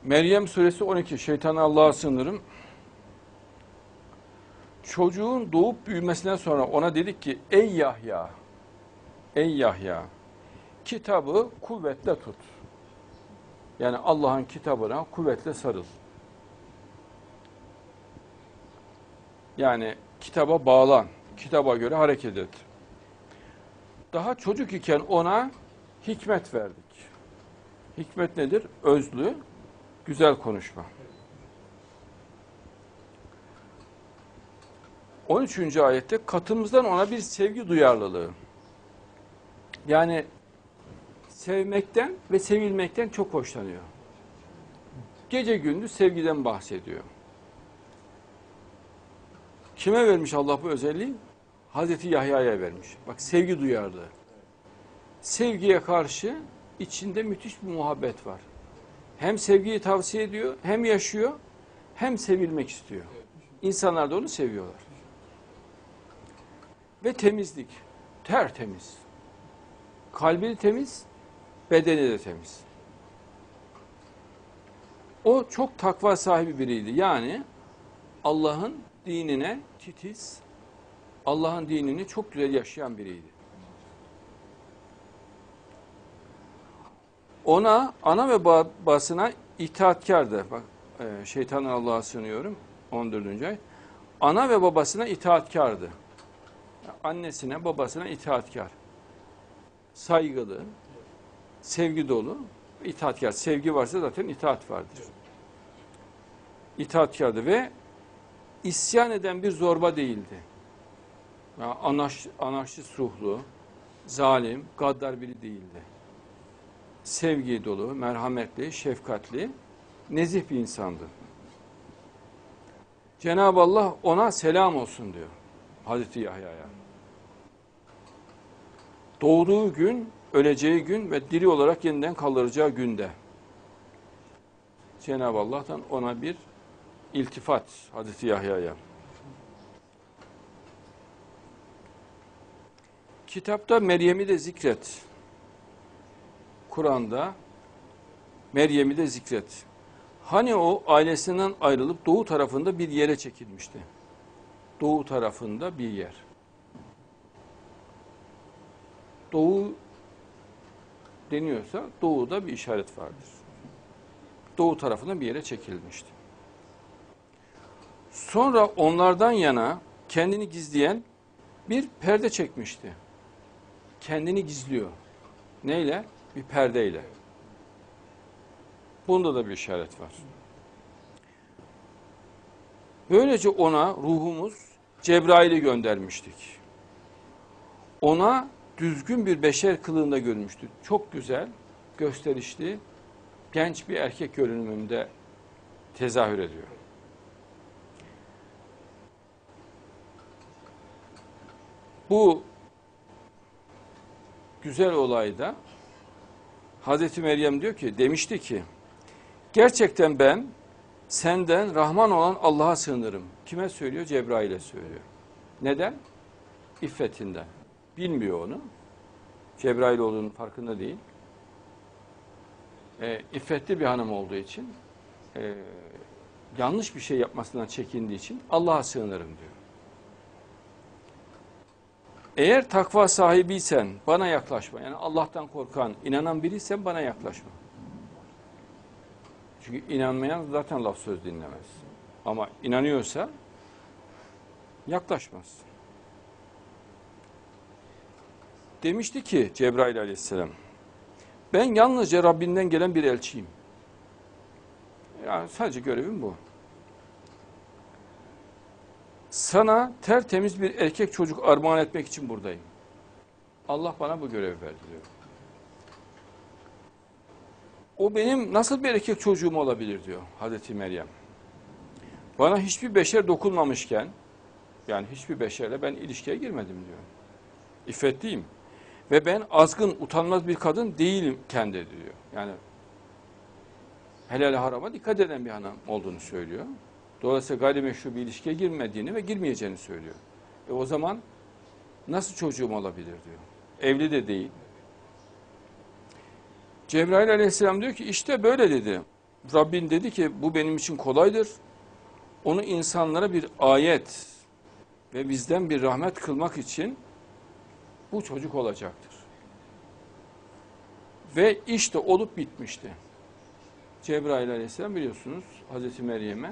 Meryem suresi 12. Şeytanı Allah'a sığınırım. Çocuğun doğup büyümesinden sonra ona dedik ki ey Yahya, ey Yahya, kitabı kuvvetle tut. Yani Allah'ın kitabına kuvvetle sarıl. Yani kitaba bağlan, kitaba göre hareket et. Daha çocuk iken ona hikmet verdik. Hikmet nedir? Özlü, güzel konuşma. 13. ayette katımızdan ona bir sevgi duyarlılığı. Yani sevmekten ve sevilmekten çok hoşlanıyor. Gece gündüz sevgiden bahsediyor. Kime vermiş Allah bu özelliği? Hazreti Yahya'ya vermiş. Bak sevgi duyarlı. Sevgiye karşı içinde müthiş bir muhabbet var. Hem sevgiyi tavsiye ediyor, hem yaşıyor, hem sevilmek istiyor. İnsanlar da onu seviyorlar. Ve temizlik. Tertemiz. Kalbi temiz, bedeni de temiz. O çok takva sahibi biriydi. Yani Allah'ın dinine titiz, Allah'ın dinini çok güzel yaşayan biriydi. Ona, ana ve babasına itaatkardı. Bak, şeytanın Allah'a sığınıyorum. 14. ayet. Ana ve babasına itaatkardı. Annesine, babasına itaatkar. Saygılı, sevgi dolu, itaatkar. Sevgi varsa zaten itaat vardır. İtaatkardı ve isyan eden bir zorba değildi. Yani anarşist ruhlu, zalim, gaddar biri değildi. Sevgi dolu, merhametli, şefkatli, nezih bir insandı. Cenab-ı Allah ona selam olsun diyor Hazreti Yahya'ya. Doğduğu gün, öleceği gün ve diri olarak yeniden kaldıracağı günde Cenab-ı Allah'tan ona bir iltifat Hazreti Yahya'ya. Kitapta Meryem'i de zikret. Kur'an'da Meryem'i de zikret. Hani o ailesinden ayrılıp doğu tarafında bir yere çekilmişti. Doğu tarafında bir yer. Doğu deniyorsa doğuda bir işaret vardır. Doğu tarafına bir yere çekilmişti. Sonra onlardan yana kendini gizleyen bir perde çekmişti. Kendini gizliyor. Neyle? Bir perdeyle. Bunda da bir işaret var. Böylece ona ruhumuz Cebrail'i göndermiştik. Ona düzgün bir beşer kılığında görünmüştü. Çok güzel, gösterişli, genç bir erkek görünümünde tezahür ediyor. Bu güzel olayda Hazreti Meryem diyor ki, demişti ki, gerçekten ben senden Rahman olan Allah'a sığınırım. Kime söylüyor? Cebrail'e söylüyor. Neden? İffetinden. Bilmiyor onu. Cebrail olduğunun farkında değil. İffetli bir hanım olduğu için, yanlış bir şey yapmasından çekindiği için Allah'a sığınırım diyor. Eğer takva sahibiysen bana yaklaşma. Yani Allah'tan korkan, inanan biriysen bana yaklaşma. Çünkü inanmayan zaten laf söz dinlemez. Ama inanıyorsa yaklaşmaz. Demişti ki Cebrail aleyhisselam, ben yalnızca Rabbinden gelen bir elçiyim. Yani sadece görevim bu. Sana tertemiz bir erkek çocuk armağan etmek için buradayım. Allah bana bu görevi verdi diyor. O benim nasıl bir erkek çocuğum olabilir diyor Hazreti Meryem. Bana hiçbir beşer dokunmamışken, yani hiçbir beşerle ben ilişkiye girmedim diyor. İffetliyim. Ve ben azgın, utanmaz bir kadın değilimken de diyor. Yani helal harama dikkat eden bir hanım olduğunu söylüyor. Dolayısıyla gayrimeşru bir ilişkiye girmediğini ve girmeyeceğini söylüyor. O zaman nasıl çocuğum olabilir diyor. Evli de değil. Cebrail aleyhisselam diyor ki işte böyle dedi. Rabbin dedi ki bu benim için kolaydır. Onu insanlara bir ayet ve bizden bir rahmet kılmak için bu çocuk olacaktır. Ve işte olup bitmişti. Cebrail aleyhisselam biliyorsunuz Hazreti Meryem'e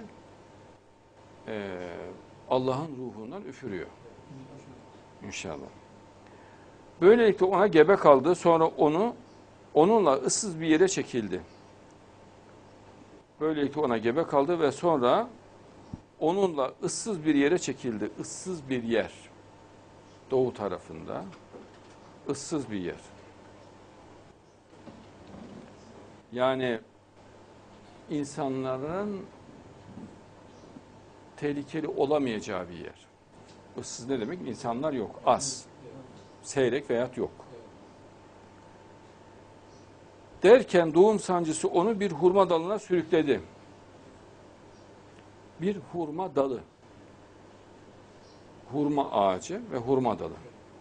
Allah'ın ruhundan üfürüyor. İnşallah. Böylelikle ona gebe kaldı. Sonra onunla ıssız bir yere çekildi. Böylelikle ona gebe kaldı ve sonra onunla ıssız bir yere çekildi. Issız bir yer. Doğu tarafında. Issız bir yer. Yani insanların tehlikeli olamayacağı bir yer. Issız ne demek? İnsanlar yok. Az. Seyrek veyahut yok. Derken doğum sancısı onu bir hurma dalına sürükledi. Bir hurma dalı. Hurma ağacı ve hurma dalı.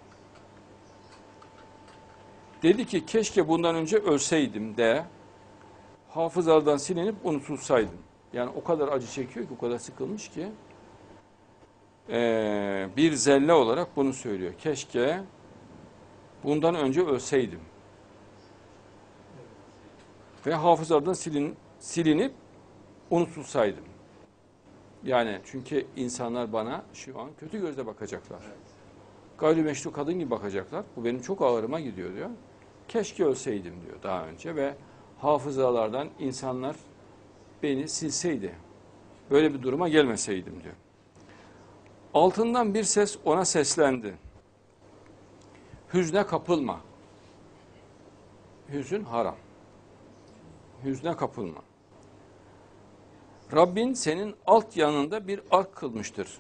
Dedi ki keşke bundan önce ölseydim de hafızalardan silinip unutulsaydım. Yani o kadar acı çekiyor ki, o kadar sıkılmış ki bir zelle olarak bunu söylüyor. Keşke bundan önce ölseydim. Ve hafızalardan silinip unutulsaydım. Yani çünkü insanlar bana şu an kötü gözle bakacaklar. Gayrimeşru kadın gibi bakacaklar. Bu benim çok ağrıma gidiyor diyor. Keşke ölseydim diyor daha önce ve hafızalardan insanlar beni silseydi. Böyle bir duruma gelmeseydim diyor. Altından bir ses ona seslendi. Hüzne kapılma. Hüzün haram. Hüzne kapılma. Rabbin senin alt yanında bir ark kılmıştır.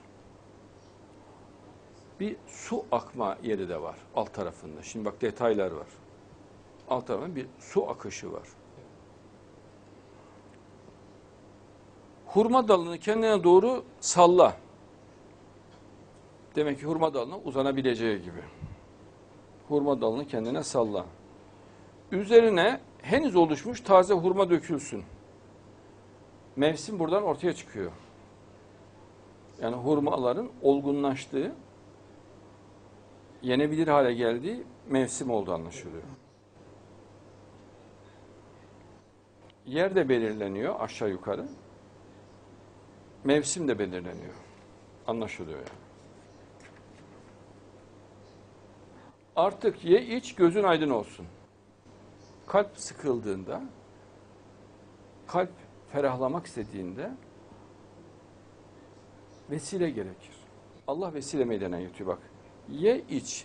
Bir su akma yeri de var alt tarafında. Şimdi bak detaylar var. Alt tarafında bir su akışı var. Hurma dalını kendine doğru salla. Demek ki hurma dalına uzanabileceği gibi. Hurma dalını kendine salla. Üzerine henüz oluşmuş taze hurma dökülsün. Mevsim buradan ortaya çıkıyor. Yani hurmaların olgunlaştığı, yenebilir hale geldiği mevsim olduğu anlaşılıyor. Yer de belirleniyor aşağı yukarı. Mevsim de belirleniyor. Anlaşılıyor yani. Artık ye iç gözün aydın olsun. Kalp sıkıldığında, kalp ferahlamak istediğinde vesile gerekir. Allah vesile meydana getiriyor bak. Ye iç.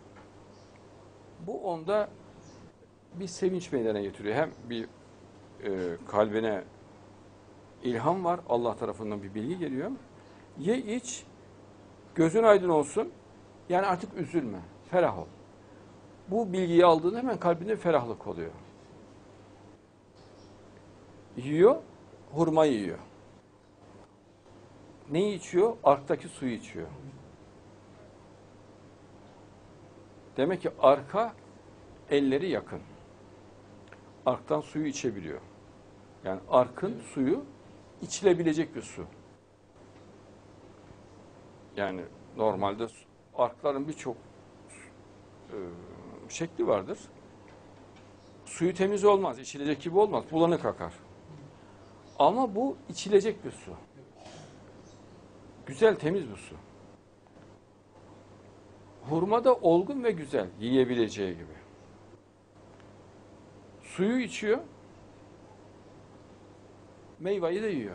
Bu onda bir sevinç meydana getiriyor. Hem bir kalbine ilham var. Allah tarafından bir bilgi geliyor. Ye iç. Gözün aydın olsun. Yani artık üzülme. Ferah ol. Bu bilgiyi aldığında hemen kalbinde ferahlık oluyor. Yiyor. Hurma yiyor. Neyi içiyor? Arktaki suyu içiyor. Demek ki arka elleri yakın. Arktan suyu içebiliyor. Yani arkın suyu içilebilecek bir su. Yani normalde arkların birçok şekli vardır. Suyu temiz olmaz, içilecek gibi olmaz, bulanık akar. Ama bu içilecek bir su. Güzel, temiz bir su. Hurma da olgun ve güzel, yiyebileceği gibi. Suyu içiyor, meyveyi de yiyor.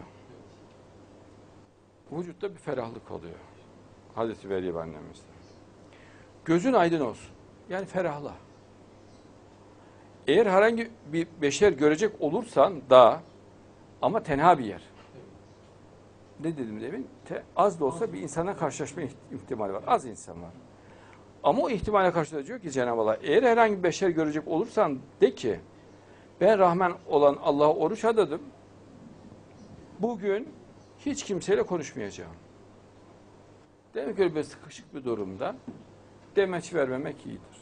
Vücutta bir ferahlık oluyor. Hazreti Meryem annemizde. Gözün aydın olsun. Yani ferahla. Eğer herhangi bir beşer görecek olursan da ama tenha bir yer. Ne dedim demin? Az da olsa bir insana karşılaşma ihtimali var. Az insan var. Ama o ihtimale karşı da diyor ki Cenab-ı Allah, eğer herhangi bir beşer görecek olursan de ki ben Rahman olan Allah'a oruç adadım. Bugün hiç kimseyle konuşmayacağım. Demek ki öyle bir sıkışık bir durumda demeç vermemek iyidir.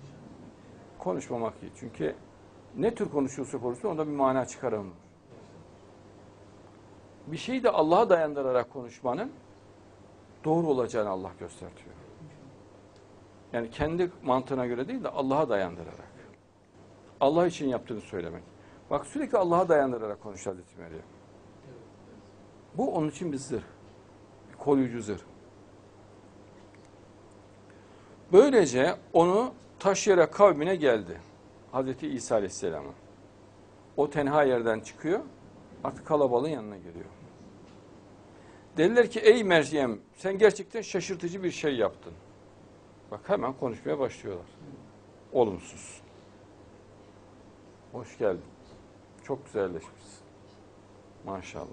Konuşmamak iyi. Çünkü ne tür konuşuyorsa konuşsun onda bir mana çıkaramıyor. bir şeyi de Allah'a dayandırarak konuşmanın doğru olacağını Allah gösteriyor. Yani kendi mantığına göre değil de Allah'a dayandırarak. Allah için yaptığını söylemek. Bak sürekli Allah'a dayandırarak konuşuyor Hazreti Meryem. Bu onun için bir zırh. Bir koruyucu zırh. Böylece onu taşıyarak kavmine geldi. Hazreti İsa Aleyhisselam'a. O tenha yerden çıkıyor. Artık kalabalığın yanına geliyor. Dediler ki ey Meryem sen gerçekten şaşırtıcı bir şey yaptın. Bak hemen konuşmaya başlıyorlar. Olumsuz. Hoş geldin. Çok güzelleşmişsin. Maşallah.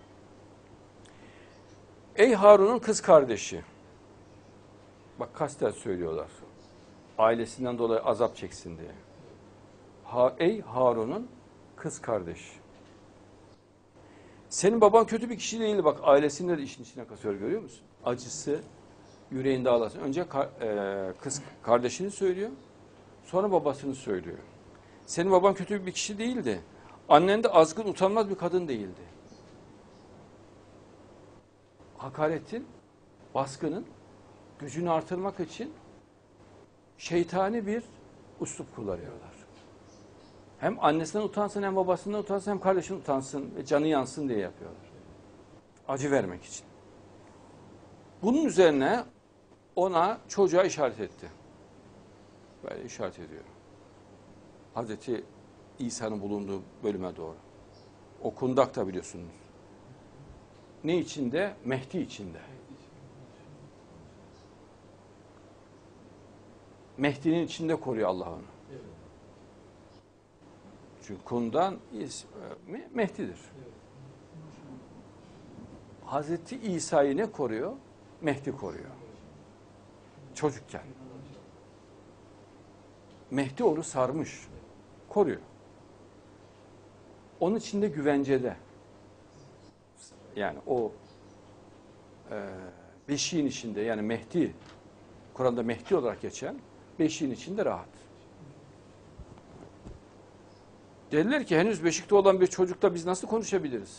Ey Harun'un kız kardeşi. Bak kasten söylüyorlar. Ailesinden dolayı azap çeksin diye. Ey Harun'un kız kardeşi. Senin baban kötü bir kişi değildi. Bak ailesinde de işin içine kasıyor görüyor musun? Acısı yüreğinde ağlasın. Önce kız kardeşini söylüyor. Sonra babasını söylüyor. Senin baban kötü bir kişi değildi. Annen de azgın, utanmaz bir kadın değildi. Hakaretin, baskının gücünü artırmak için şeytani bir üslup kullanıyorlar. Hem annesinden utansın, hem babasından utansın, hem kardeşinden utansın ve canı yansın diye yapıyorlar. Acı vermek için. Bunun üzerine ona çocuğa işaret etti. Böyle işaret ediyor. Hazreti İsa'nın bulunduğu bölüme doğru. O kundak da biliyorsunuz. Ne içinde? Mehdi içinde. Mehdi'nin içinde koruyor Allah onu. Çünkü kundan ismi Mehdi'dir. Hazreti İsa'yı ne koruyor? Mehdi koruyor. Çocukken. Mehdi onu sarmış. Koruyor. Onun içinde güvencede. Yani o beşiğin içinde yani Mehdi, Kur'an'da Mehdi olarak geçen beşiğin içinde rahat. Dediler ki henüz beşikte olan bir çocukla biz nasıl konuşabiliriz?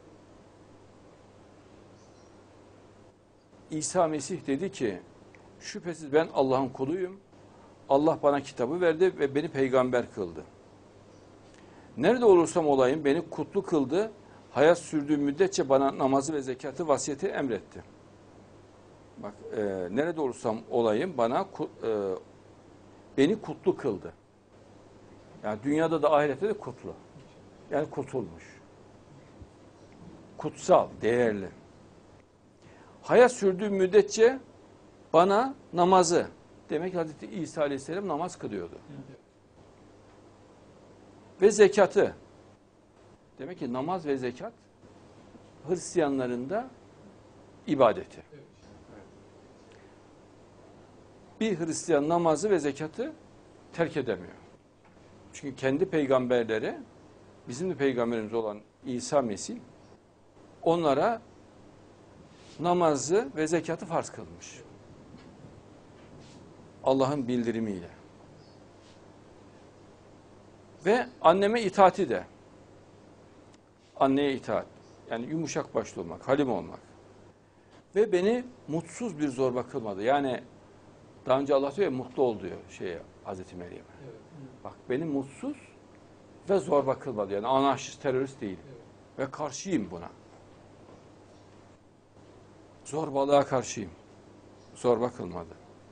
İsa Mesih dedi ki şüphesiz ben Allah'ın kuluyum. Allah bana kitabı verdi ve beni peygamber kıldı. Nerede olursam olayım beni kutlu kıldı. Hayat sürdüğüm müddetçe bana namazı ve zekatı, vasiyeti emretti. Bak nerede olursam olayım beni kutlu kıldı. Yani dünyada da ahirette de kutlu. Yani kurtulmuş. Kutsal, değerli. Hayat sürdüğü müddetçe bana namazı, demek ki Hazreti İsa Aleyhisselam namaz kılıyordu. Ve zekatı, demek ki namaz ve zekat Hristiyanların da ibadeti. Bir Hristiyan namazı ve zekatı terk edemiyor. Çünkü kendi peygamberleri, bizim de peygamberimiz olan İsa Mesih, onlara namazı ve zekatı farz kılmış. Allah'ın bildirimiyle. Ve anneme itaati de. Anneye itaat. Yani yumuşak başlı olmak, halim olmak. Ve beni mutsuz bir zorba kılmadı. Yani daha önce Allah diyor ya mutlu ol diyor Hazreti Meryem'e. Evet. Bak beni mutsuz ve zorba kılmadı. Yani anarşist, terörist değil. Evet. Ve karşıyım buna. Zorbalığa karşıyım. Zorba kılmadı.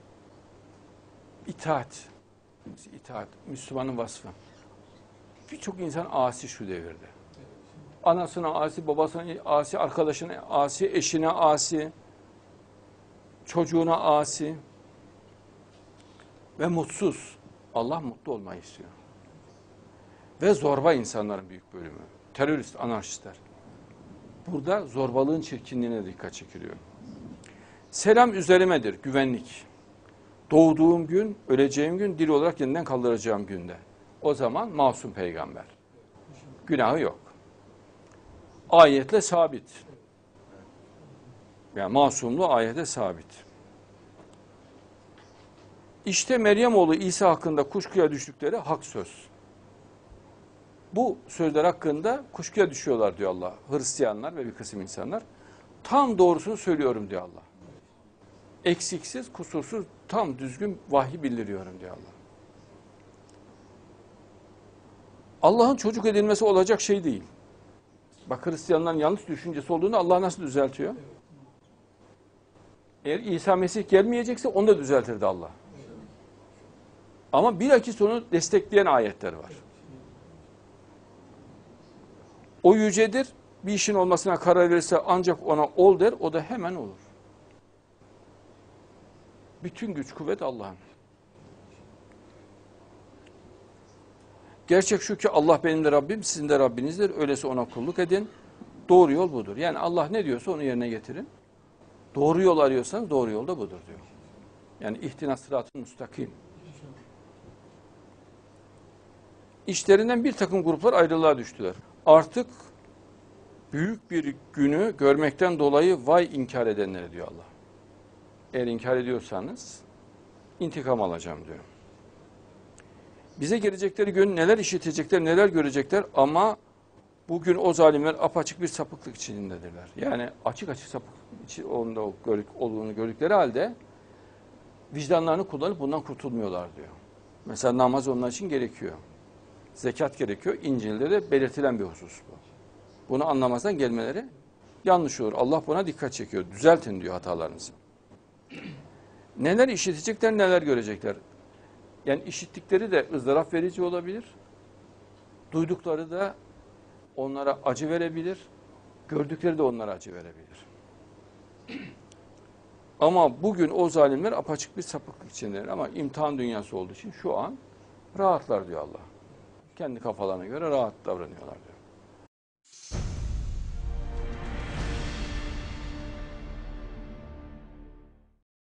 İtaat. İtaat. Müslümanın vasfı. Birçok insan asi şu devirde. Anasına asi, babasına asi, arkadaşına asi, eşine asi, çocuğuna asi ve mutsuz. Allah mutlu olmayı istiyor. Ve zorba insanların büyük bölümü. Terörist, anarşistler. Burada zorbalığın çirkinliğine dikkat çekiliyor. Selam üzerimedir, güvenlik. Doğduğum gün, öleceğim gün, diri olarak yeniden kaldıracağım günde. O zaman masum peygamber. Günahı yok. Ayetle sabit. Yani masumluğu ayete sabit. İşte Meryem oğlu İsa hakkında kuşkuya düştükleri hak söz. Bu sözler hakkında kuşkuya düşüyorlar diyor Allah. Hristiyanlar ve bir kısım insanlar. Tam doğrusunu söylüyorum diyor Allah. Eksiksiz, kusursuz, tam düzgün vahiy bildiriyorum diyor Allah. Allah'ın çocuk edilmesi olacak şey değil. Bak, Hristiyanların yanlış düşüncesi olduğunu Allah nasıl düzeltiyor? Eğer İsa Mesih gelmeyecekse onu da düzeltirdi Allah. Ama bilakis onu destekleyen ayetler var. O yücedir, bir işin olmasına karar verirse ancak ona ol der, o da hemen olur. Bütün güç, kuvvet Allah'ın. Gerçek şu ki Allah benim de Rabbim, sizin de Rabbinizdir. Öyleyse ona kulluk edin. Doğru yol budur. Yani Allah ne diyorsa onu yerine getirin. Doğru yol arıyorsanız doğru yol da budur diyor. Yani ihtinas sıratı müstakim. İşlerinden bir takım gruplar ayrılığa düştüler. Artık büyük bir günü görmekten dolayı vay inkar edenlere diyor Allah. Eğer inkar ediyorsanız intikam alacağım diyor. Bize gelecekleri gün neler işitecekler, neler görecekler ama bugün o zalimler apaçık bir sapıklık içindedirler. Yani açık açık sapıklık olduğunu gördükleri halde vicdanlarını kullanıp bundan kurtulmuyorlar diyor. Mesela namaz onlar için gerekiyor. Zekat gerekiyor. İncil'de de belirtilen bir husus bu. Bunu anlamazdan gelmeleri yanlış olur. Allah buna dikkat çekiyor. Düzeltin diyor hatalarınızı. Neler işitecekler, neler görecekler. Yani işittikleri de ızdırap verici olabilir. Duydukları da onlara acı verebilir. Gördükleri de onlara acı verebilir. Ama bugün o zalimler apaçık bir sapıklık içindeler. Ama imtihan dünyası olduğu için şu an rahatlar diyor Allah. Kendi kafalarına göre rahat davranıyorlar diyor.